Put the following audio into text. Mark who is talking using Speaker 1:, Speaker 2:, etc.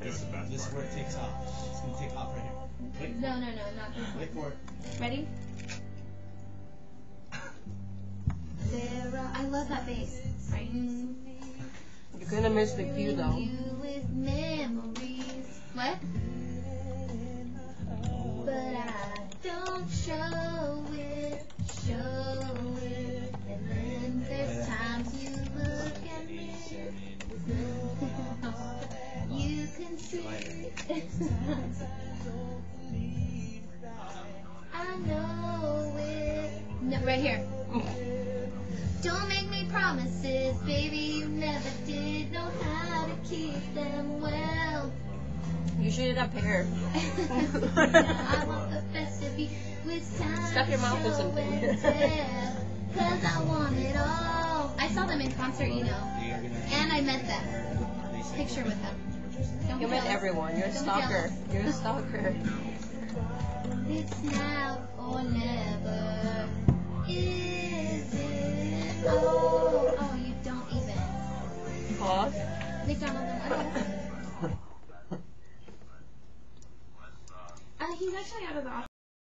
Speaker 1: This is where it takes off. It's gonna take off right here. Wait.
Speaker 2: No, not this one.
Speaker 1: Wait for it.
Speaker 2: Ready? I love that bass. Right.
Speaker 3: You're gonna miss the cue though.
Speaker 2: With memories. What? But I don't show it. And then there's times you look at me. You can see. I know it. No, right here. Don't make me promises, baby, you never did know how to keep them well.
Speaker 3: You should have hair.
Speaker 2: I want the best of you with time.
Speaker 3: Stuff your mouth or something.
Speaker 2: Cause I want it all. I saw them in concert, you know. And I met them. Picture with them. Don't
Speaker 3: You met everyone. You're a stalker. You're a stalker.
Speaker 2: It's now or never. Is it? Oh, you don't even.
Speaker 3: Pause.
Speaker 2: McDonald's. He's actually out of the office.